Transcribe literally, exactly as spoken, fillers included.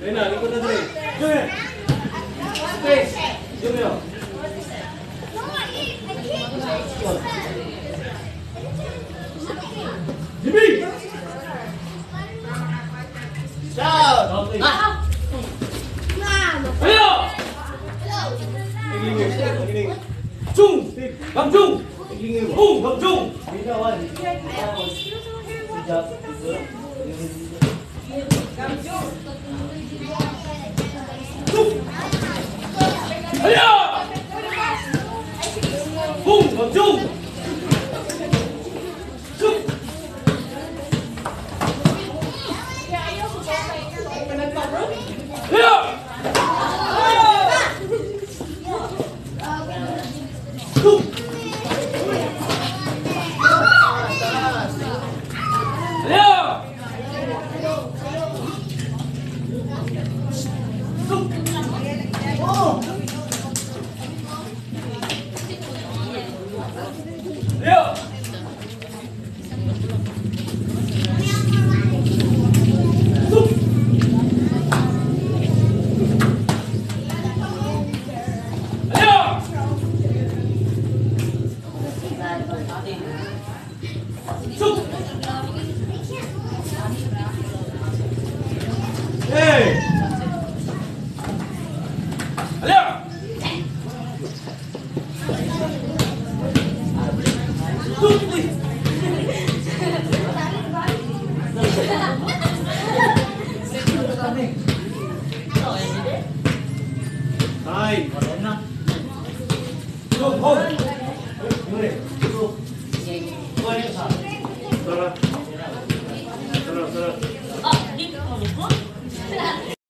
Ayun na, likod na dali. Jumio! Space! Jumio! Jimmy! Shout! Okay. Ah! Ayo! Naglingin. Naglingin. Chung! Bang Chung! Naglingin. Bung! Bang Chung! Binawan. Hijab. Ayo! Bung! Bang Chung! Ayo! Hey! Ayo! Hai, mana? Go, go. Boleh. Go. Go ni sah. Salah.